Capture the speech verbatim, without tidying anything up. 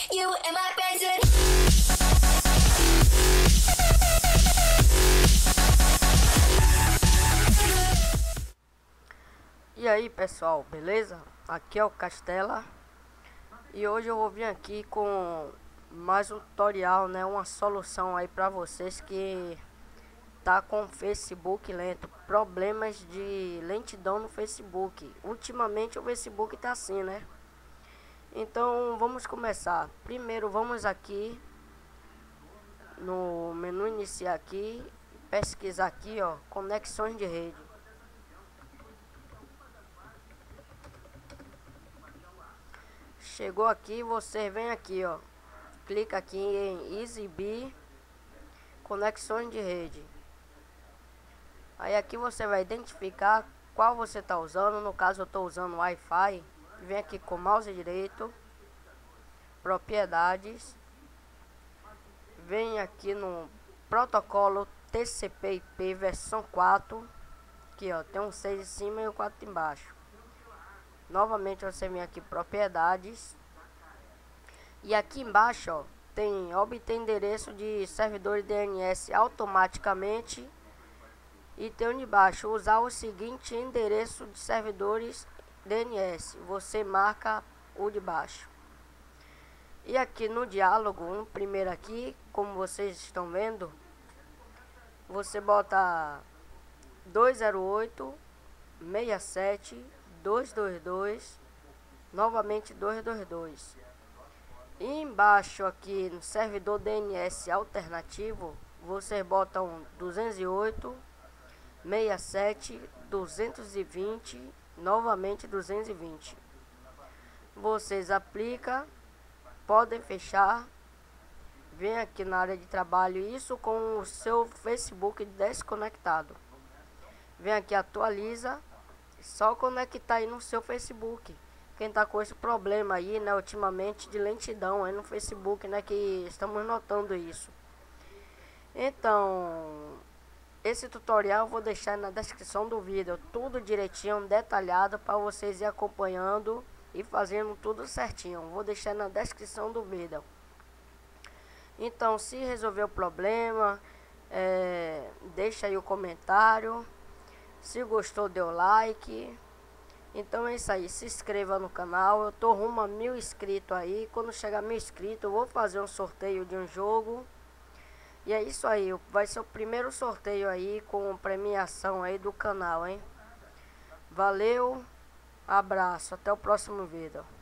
You and my president. E aí pessoal, beleza? Aqui é o Castela e hoje eu vou vir aqui com mais um tutorial, né? Uma solução aí pra vocês que tá com Facebook lento, problemas de lentidão no Facebook. Ultimamente o Facebook tá assim, né? Então vamos começar. Primeiro vamos aqui no menu iniciar aqui, pesquisar aqui, ó, conexões de rede. Chegou aqui, você vem aqui, ó, clica aqui em exibir conexões de rede. Aí aqui você vai identificar qual você está usando. No caso eu estou usando Wi-Fi. Vem aqui com mouse direito, propriedades, vem aqui no protocolo T C P I P versão quatro, aqui ó, tem um seis em cima e o quatro embaixo. Novamente você vem aqui propriedades e aqui embaixo ó, tem obter endereço de servidor D N S automaticamente e tem onde embaixo usar o seguinte endereço de servidores D N S, você marca o de baixo. E aqui no diálogo, no primeiro aqui, como vocês estão vendo, você bota dois zero oito, seis sete, dois dois dois, novamente dois dois dois. E embaixo aqui no servidor D N S alternativo, vocês botam duzentos e oito, seis sete, duzentos e vinte, novamente duzentos e vinte. Vocês aplicam, podem fechar, vem aqui na área de trabalho, isso com o seu Facebook desconectado. Vem aqui atualiza, só conectar aí no seu Facebook. Quem tá com esse problema aí, né, ultimamente de lentidão aí no Facebook, né, que estamos notando isso. Então, esse tutorial eu vou deixar na descrição do vídeo, tudo direitinho, detalhado, para vocês ir acompanhando e fazendo tudo certinho. Vou deixar na descrição do vídeo. Então, se resolver o problema, é, deixa aí o comentário. Se gostou, dê o like. Então é isso aí, se inscreva no canal. Eu tô rumo a mil inscritos aí. Quando chegar mil inscritos, eu vou fazer um sorteio de um jogo. E é isso aí, vai ser o primeiro sorteio aí com premiação aí do canal, hein? Valeu, abraço, até o próximo vídeo.